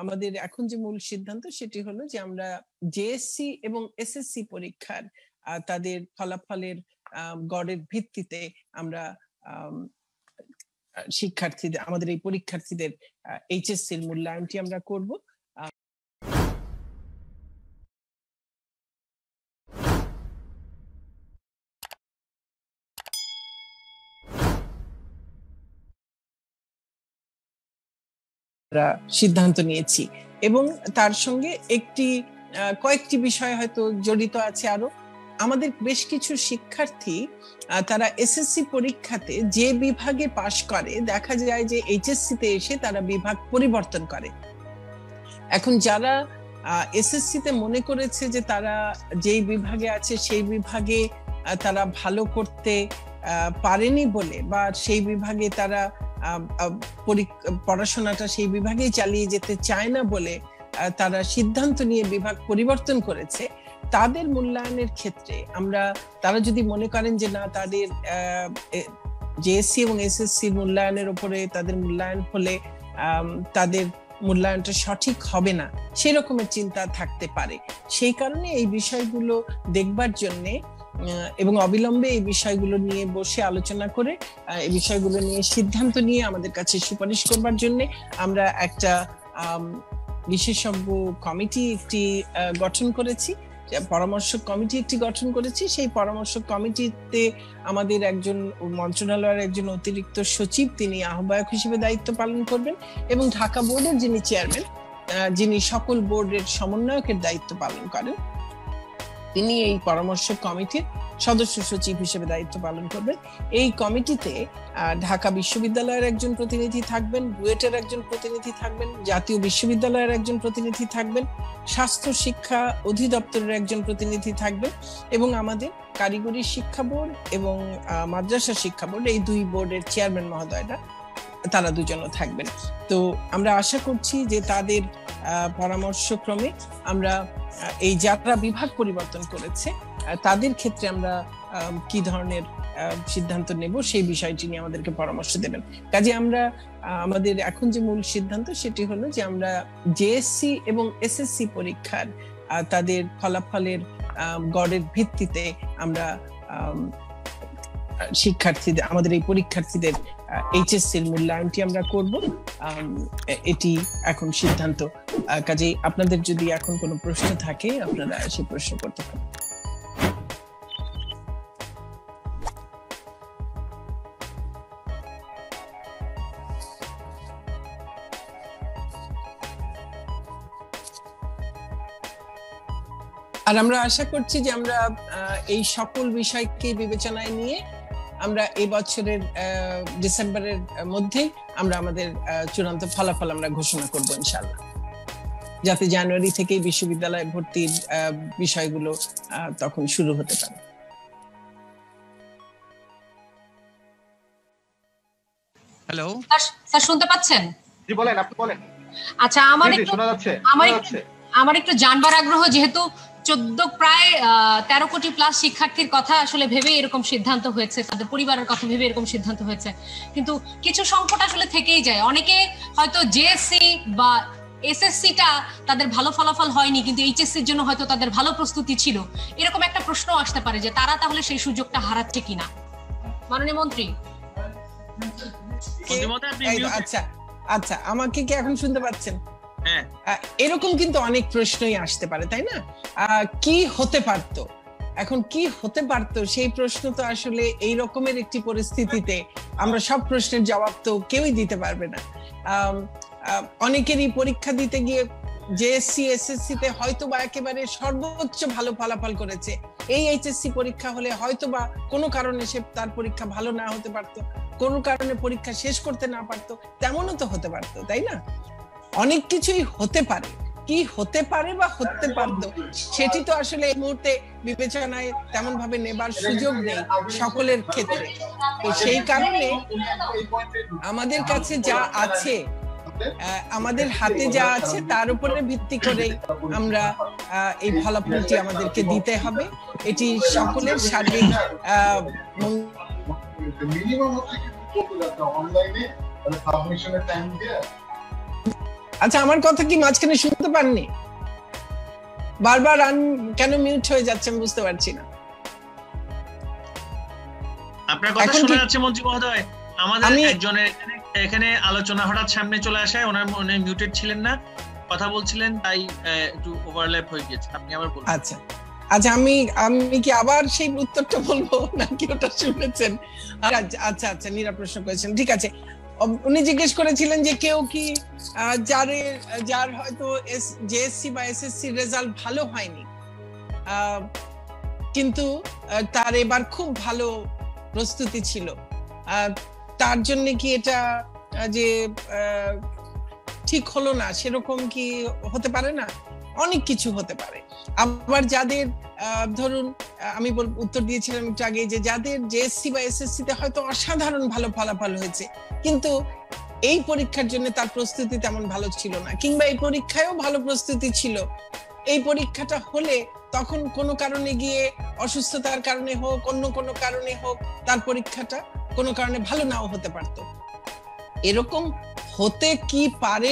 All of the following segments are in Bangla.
আমাদের এখন যে মূল সিদ্ধান্ত সেটি হলো যে আমরা জেএসসি এবং এসএসসি পরীক্ষার তাদের ফলাফলের গড়ের ভিত্তিতে আমরা শিক্ষার্থীদের আমাদের এই পরীক্ষার্থীদের এইচএসসির মূল্যায়নটি আমরা করব। সিদ্ধান্ত নিয়েছি এবং তার সঙ্গে কয়েকটি বিষয় হয়তো জড়িত আছে আরো। আমাদের বেশ কিছু শিক্ষার্থী তারা এসএসসি পরীক্ষাতে যে বিভাগে পাশ করে দেখা যায় যে এইচএসসি তে এসে তারা বিভাগ পরিবর্তন করে। এখন যারা এসএসসি তে মনে করেছে যে তারা যেই বিভাগে আছে সেই বিভাগে তারা ভালো করতে পারেনি বলে বা সেই বিভাগে তারা পড়াশোনাটা সেই বিভাগেই চালিয়ে যেতে চায় না বলে তারা সিদ্ধান্ত নিয়ে বিভাগ পরিবর্তন করেছে, তাদের মূল্যায়নের ক্ষেত্রে তারা যদি মনে করেন যে না তাদের জেএসসি এবং এসএসসি মূল্যায়নের উপরে তাদের মূল্যায়ন হলে তাদের মূল্যায়নটা সঠিক হবে না, সেই রকমের চিন্তা থাকতে পারে। সেই কারণে এই বিষয়গুলো দেখবার জন্যে এবং অবিলম্বে এই বিষয়গুলো নিয়ে বসে আলোচনা করে এই বিষয়গুলো নিয়ে সিদ্ধান্ত নিয়ে আমাদের কাছে সুপারিশ করবার জন্য আমরা একটা বিশেষজ্ঞ কমিটি গঠন করেছি, পরামর্শক কমিটি গঠন করেছি। সেই পরামর্শক কমিটিতে আমাদের একজন মন্ত্রণালয়ের একজন অতিরিক্ত সচিব, তিনি আহ্বায়ক হিসেবে দায়িত্ব পালন করবেন এবং ঢাকা বোর্ডের যিনি চেয়ারম্যান, যিনি সকল বোর্ডের সমন্বয়কের দায়িত্ব পালন করেন, তিনি এই পরামর্শক কমিটির সদস্য সচিব হিসেবে দায়িত্ব পালন করবেন। এই কমিটিতে ঢাকা বিশ্ববিদ্যালয়ের একজন প্রতিনিধি থাকবেন, বুয়েটের একজন প্রতিনিধি থাকবেন, জাতীয় বিশ্ববিদ্যালয়ের একজন প্রতিনিধি থাকবেন, স্বাস্থ্য শিক্ষা অধিদপ্তরের একজন প্রতিনিধি থাকবেন এবং আমাদের কারিগরি শিক্ষা বোর্ড এবং মাদ্রাসা শিক্ষা বোর্ড, এই দুই বোর্ডের চেয়ারম্যান মহোদয়রা তারা দুজনও থাকবেন। তো আমরা আশা করছি যে তাদের পরামর্শক্রমে আমরা এই যাত্রা বিভাগ পরিবর্তন করেছে তাদের ক্ষেত্রে আমরা কি ধরনের সিদ্ধান্ত নেব সেই বিষয়টি নিয়ে আমাদেরকে পরামর্শ দেবেন। কাজে আমাদের এখন যে মূল সিদ্ধান্ত সেটি হলো যে আমরা জেএসসি এবং এসএসসি পরীক্ষার তাদের ফলাফলের গড়ের ভিত্তিতে আমরা আমাদের এই পরীক্ষার্থীদের এইচএসসির মূল্যায়নটি আমরা করব। এটি এখন সিদ্ধান্ত। কাজে আপনাদের যদি এখন কোনো প্রশ্ন থাকে আপনারা সেই প্রশ্ন করতে পারেন। আর আমরা আশা করছি যে আমরা এই সকল বিষয়কে বিবেচনায় নিয়ে আমরা এই বছরের ডিসেম্বরের মধ্যেই আমরা আমাদের চূড়ান্ত ফলাফল আমরা ঘোষণা করব ইনশাআল্লাহ, যাতে জানুয়ারি থেকে বিশ্ববিদ্যালয়ে ভর্তির বিষয়গুলো তখন শুরু হতে পারে। হ্যালো স্যার, শুনতে পাচ্ছেন? জি বলেন, আপনি বলেন। আচ্ছা, আমার একটু জানবার আগ্রহ, যেহেতু 14 প্রায় 13 কোটি প্লাস শিক্ষার্থীর কথা আসলে ভেবে এরকম সিদ্ধান্ত হয়েছে, তাদের পরিবারের কথা ভেবে এরকম সিদ্ধান্ত হয়েছে, কিন্তু কিছু সংকট আসলে থেকেই যায়। অনেকে হয়তো জেএসসি বা এসএসসিটা তাদের ভালো ফলাফল হয়নি, কিন্তু এইচএসসির জন্য হয়তো তাদের ভালো প্রস্তুতি ছিল। এরকম একটা প্রশ্ন আসতে পারে যে তারা তাহলে সেই সুযোগটা হারাচ্ছে কিনা। মাননীয় মন্ত্রী। আচ্ছা, আমাকে কি এখন শুনতে পাচ্ছেন? হ্যাঁ। এরকম কিন্তু অনেক প্রশ্নই আসতে পারে, তাই না? কি হতে পারতো, এখন কি হতে পারতো সেই প্রশ্ন তো আসলে এই রকমের একটি পরিস্থিতিতে আমরা সব প্রশ্নের জবাব তো কেউই দিতে পারবে না। অনেকেরই পরীক্ষা দিতে গিয়ে জেএসসি এসএসসি তে হয়তো বা একেবারে সর্বোচ্চ ভালো ফলাফল করেছে, এই এইচএসসি পরীক্ষা হলে হয়তো বা কোনো কারণে সে তার পরীক্ষা ভালো না হতে পারতো, কোনো কারণে পরীক্ষা শেষ করতে না পারতো, তেমনও তো হতে পারতো, তাই না? অনেক কিছুই হতে পারে। কি হতে পারে বা হতে পারতো সেটি তো আসলে এই মুহূর্তে বিবেচনায় তেমন ভাবে নেবার সুযোগ নেই সকলের ক্ষেত্রে। তো সেই কারণে আমাদের কাছে যা আছে, আমাদের হাতে যা আছে তার উপরে ভিত্তি করে আমরা এই ফলাফলটি আমাদেরকে দিতে হবে। এটি সকলের সার্বিক আচ্ছা, আমার কথা কি মাঝখানে শুনতে পাননি? বারবার কেন মিউট হয়ে যাচ্ছে আমি বুঝতে পারছি না। আপনার কথা শোনা যাচ্ছে মঞ্জু মহোদয়। আমাদের একজনের এখানে আলোচনা হঠাৎ সামনে চলে আসায় ওনার মনে মিউটেড ছিলেন না, কথা বলছিলেন, তাই একটু ওভারল্যাপ হয়ে গিয়েছে। আপনি আবার বলুন। আচ্ছা আচ্ছা, আমি কি আবার সেই উত্তরটা বলবো নাকি ওটা শুনেছেন? আচ্ছা আচ্ছা, নীরা প্রশ্ন করেছেন, ঠিক আছে। উনি জিজ্ঞেস করেছিলেন যে কেউ কি যার হয়তো জেএসসি বা এসএসসি রেজাল্ট ভালো হয়নি, কিন্তু তার এবার খুব ভালো প্রস্তুতি ছিল, তার জন্য কি এটা যে ঠিক হলো না, সেরকম কি হতে পারে না? অনেক কিছু হতে পারে। আবার যাদের ধরুন আমি উত্তর দিয়েছিলাম একটু আগে যে যাদের জেএসসি বা এসএসসি তে হয়তো অসাধারণ ভালো ফলাফল হয়েছে, কিন্তু এই পরীক্ষার জন্য তার প্রস্তুতি তেমন ভালো ছিল না, কিংবা এই পরীক্ষায়ও ভালো প্রস্তুতি ছিল, এই পরীক্ষাটা হলে তখন কোনো কারণে গিয়ে অসুস্থতার কারণে হোক, অন্য কোনো কারণে হোক, তার পরীক্ষাটা কোনো কারণে ভালো নাও হতে পারতো। এরকম হতে কি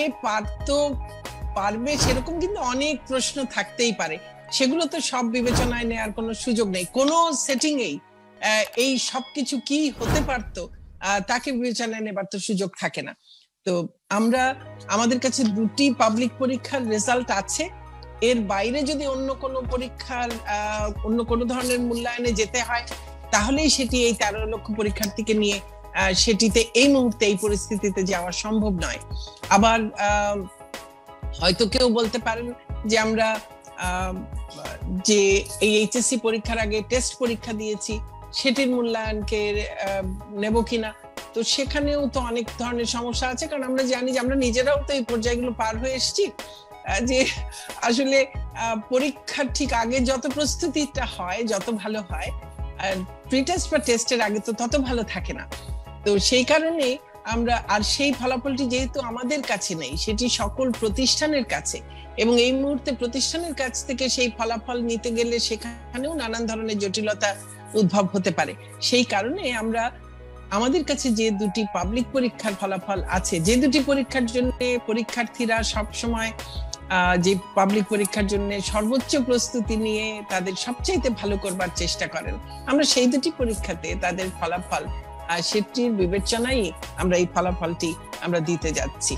পারবে সেরকম কিন্তু অনেক প্রশ্ন থাকতেই পারে। সেগুলো তো সব বিবেচনায় নেওয়ার কোনো সুযোগ নেই। কোনো সেটিং এই সবকিছু কি হতে পারতো তাকে বিবেচনায় নেবার তো সুযোগ থাকে না। তো আমাদের কাছে দুটি পাবলিক পরীক্ষার রেজাল্ট আছে। এর বাইরে যদি অন্য কোনো পরীক্ষার অন্য কোনো ধরনের মূল্যায়নে যেতে হয়, তাহলেই সেটি এই 13 লক্ষ পরীক্ষার্থীকে নিয়ে সেটিতে এই মুহূর্তে এই পরিস্থিতিতে যাওয়া সম্ভব নয়। আবার হয়তো কেউ বলতে পারেন যে আমরা যে এই এইচএসসি পরীক্ষার আগে টেস্ট পরীক্ষা দিয়েছি, সেটির মূল্যায়নকে নেব কিনা। তো সেখানেও তো অনেক ধরনের সমস্যা আছে, কারণ আমরা জানি যে আমরা নিজেরাও তো এই পর্যায়গুলো পার হয়ে এসেছি, যে আসলে পরীক্ষার ঠিক আগে যত প্রস্তুতিটা হয়, যত ভালো হয়, প্রি টেস্ট বা টেস্টের আগে তো তত ভালো থাকে না। তো সেই কারণে আর সেই ফলাফলটি যেহেতু আমাদের কাছে নেই, সেটি সকল প্রতিষ্ঠানের কাছে, এবং এই মুহূর্তে প্রতিষ্ঠানের কাছ থেকে সেই ফলাফল নিতে গেলে সেখানেও নানান ধরনের জটিলতা উদ্ভব হতে পারে। সেই কারণে আমাদের কাছে যে দুটি পাবলিক পরীক্ষার ফলাফল আছে, যে দুটি পরীক্ষার জন্য পরীক্ষার্থীরা সবসময় যে পাবলিক পরীক্ষার জন্য সর্বোচ্চ প্রস্তুতি নিয়ে তাদের সবচাইতে ভালো করবার চেষ্টা করেন, আমরা সেই দুটি পরীক্ষাতে তাদের ফলাফল সেটির বিবেচনায় আমরা এই ফলাফলটি আমরা দিতে যাচ্ছি।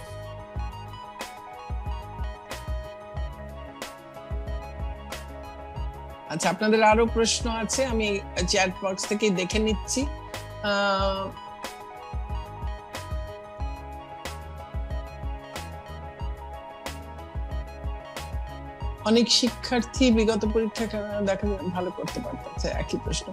আচ্ছা, আপনাদের আরো প্রশ্ন আছে, আমি চ্যাট বক্স থেকে দেখে নিচ্ছি। অনেক শিক্ষার্থী বিগত পরীক্ষা দেখা ভালো করতে পারতেছে, একই প্রশ্ন।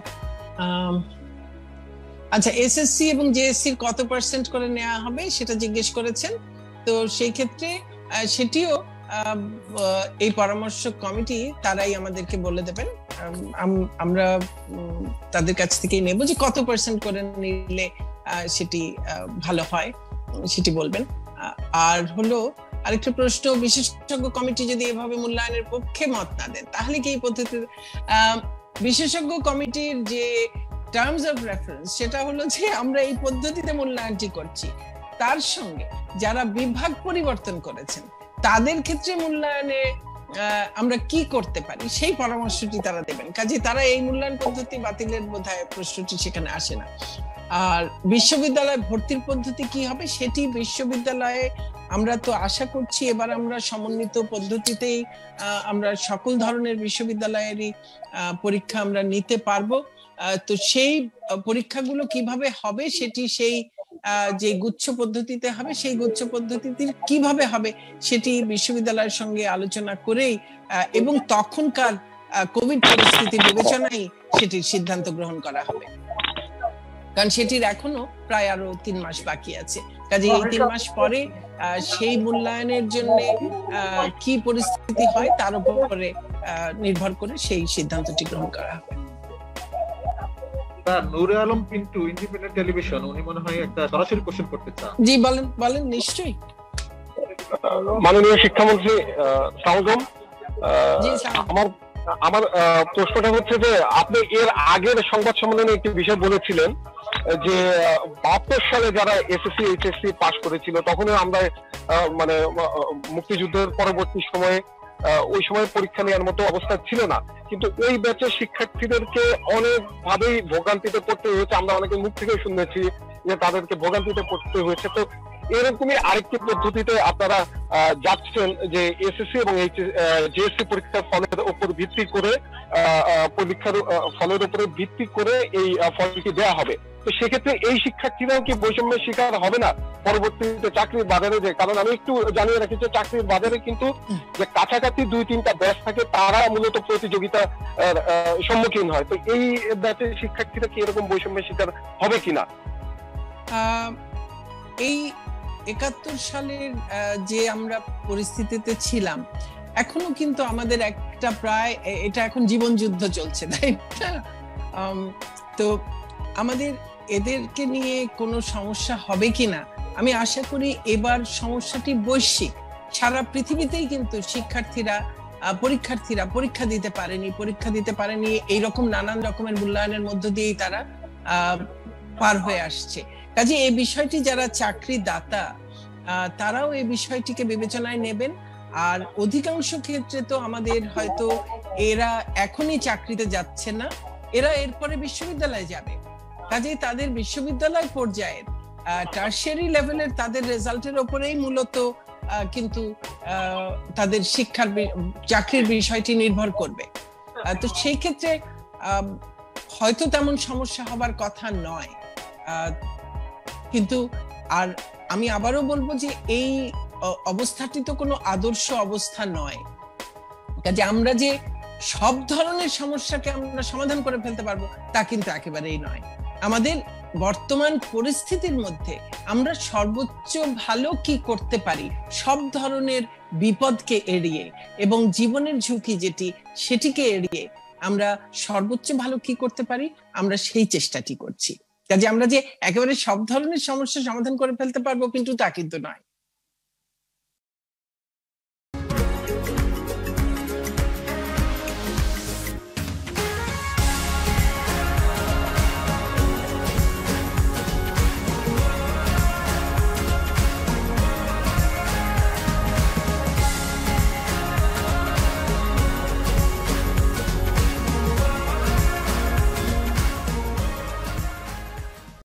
আচ্ছা, এসএসসি এবং জেএসসির কত পার্সেন্ট করে নেওয়া হবে সেটা জিজ্ঞেস করেছেন। তো সেই ক্ষেত্রে সেটিও এই পরামর্শ কমিটি তারাই আমাদেরকে বলে দেবেন। আমরা তাদের কাছ থেকেই নেব যে কত পার্সেন্ট করে নিলে সেটি ভালো হয়, সেটি বলবেন। আর হলো আরেকটা প্রশ্ন, বিশেষজ্ঞ কমিটি যদি এভাবে মূল্যায়নের পক্ষে মত না দেন, তাহলে কি এই পদ্ধতি? বিশেষজ্ঞ কমিটির যে টার্মস অফ রেফারেন্স, সেটা হলো যে আমরা এই পদ্ধতিতে মূল্যায়নটি করছি, তার সঙ্গে যারা বিভাগ পরিবর্তন করেছেন তাদের ক্ষেত্রে মূল্যায়নে আমরা কি করতে পারি সেই পরামর্শটি তারা দেবেন। কাজে তারা এই মূল্যায়ন পদ্ধতি বাতিলের বোধহয় প্রশ্নটি সেখানে আসে না। আর বিশ্ববিদ্যালয় ভর্তির পদ্ধতি কি হবে সেটি বিশ্ববিদ্যালয়ে আমরা তো আশা করছি এবার আমরা সমন্বিত পদ্ধতিতেই আমরা সকল ধরনের বিশ্ববিদ্যালয়েরই পরীক্ষা আমরা নিতে পারবো। তো সেই পরীক্ষাগুলো কিভাবে হবে সেটি সেই যে গুচ্ছ পদ্ধতিতে হবে, সেই গুচ্ছ পদ্ধতিতে কিভাবে হবে সেটি বিশ্ববিদ্যালয়ের সঙ্গে আলোচনা করেই এবং তখনকার কোভিড পরিস্থিতি বিবেচনায় সেটির সিদ্ধান্ত গ্রহণ করা হবে, কারণ সেটির এখনো প্রায় আরো 3 মাস বাকি আছে। কাজে এই 3 মাস পরে সেই মূল্যায়নের জন্য কি পরিস্থিতি হয় তার উপরে নির্ভর করে সেই সিদ্ধান্তটি গ্রহণ করা হবে। নূরে আলম পিন্টু, ইন্ডিপেন্ডেন্ট টেলিভিশন, উনি মনে হয় একটা সরাসরি কোশ্চেন করতে চান। জি বলেন নিশ্চয়ই। মাননীয় শিক্ষামন্ত্রী, আমার প্রশ্নটা হচ্ছে যে আপনি এর আগের সংবাদ সম্মেলনে একটি বিষয় বলেছিলেন যে 72 সালে যারা এসএসসি এইচএসসি পাস করেছিল তখনও আমরা মানে মুক্তিযুদ্ধের পরবর্তী সময়ে ওই সময় পরীক্ষা নেওয়ার মতো অবস্থা ছিল না, কিন্তু ওই ব্যাচের শিক্ষার্থীদেরকে অনেকভাবেই ভোগান্তিতে পড়তে হয়েছে। আমরা অনেকে মুখ থেকে শুনেছি যে তাদেরকে ভোগান্তিতে পড়তে হয়েছে। তো এরকমই আরেকটি পদ্ধতিতে আপনারা যাচ্ছেন যে এসএসসি এবং জেএসসি পরীক্ষার ফলের উপর ভিত্তি করে পরীক্ষার ফলের উপরে ভিত্তি করে এই ফলটি দেওয়া হবে। তো সেক্ষেত্রে এই শিক্ষার্থীরাও কি বৈষম্যের শিকার হবে না পরবর্তীতে চাকরির বাজারে? যে কারণ আমি একটু জানিয়ে রাখি যে চাকরির বাজারে কিন্তু যে কাছাকাছি 2-3টা ব্যাচ থাকে তারা মূলত প্রতিযোগিতার সম্মুখীন হয়। তো এই ব্যাচের শিক্ষার্থীরা কি এরকম বৈষম্যের শিকার হবে কিনা? এই 71 সালের যে আমরা পরিস্থিতিতে ছিলাম, এখনো কিন্তু আমাদের একটা প্রায় এটা এখন জীবন যুদ্ধ চলছে, তাই না? তো আমাদের এদেরকে নিয়ে কোনো সমস্যা হবে কিনা আমি আশা করি। এবার সমস্যাটি বৈশ্বিক, সারা পৃথিবীতেই কিন্তু পরীক্ষার্থীরা পরীক্ষা দিতে পারেনি এইরকম নানান রকমের মূল্যায়নের মধ্য দিয়েই তারা পার হয়ে আসছে। কাজে এই বিষয়টি যারা চাকরিদাতা তারাও এই বিষয়টিকে বিবেচনায় নেবেন। আর অধিকাংশ ক্ষেত্রে তো আমাদের হয়তো এরা এখনই চাকরিতে যাচ্ছে না, এরা এরপরে বিশ্ববিদ্যালয়ে যাবে। কাজেই তাদের বিশ্ববিদ্যালয় পর্যায়ের টারশিয়ারি লেভেলের তাদের রেজাল্টের উপরেই মূলত কিন্তু তাদের চাকরির বিষয়টি নির্ভর করবে। তো সেই ক্ষেত্রে হয়তো তেমন সমস্যা হবার কথা নয়। কিন্তু আর আমি আবারও বলবো যে এই অবস্থাটি তো কোনো আদর্শ অবস্থা নয়। কাজে আমরা যে সব ধরনের সমস্যাকে আমরা সমাধান করে ফেলতে পারবো তা কিন্তু একেবারেই নয়। আমাদের বর্তমান পরিস্থিতির মধ্যে আমরা সর্বোচ্চ ভালো কি করতে পারি, সব ধরনের বিপদকে এড়িয়ে এবং জীবনের ঝুঁকি সেটিকে এড়িয়ে আমরা সর্বোচ্চ ভালো কি করতে পারি, আমরা সেই চেষ্টাটি করছি। কাজে আমরা যে একেবারে সব ধরনের সমস্যা সমাধান করে ফেলতে পারবো কিন্তু তা কিন্তু নয়।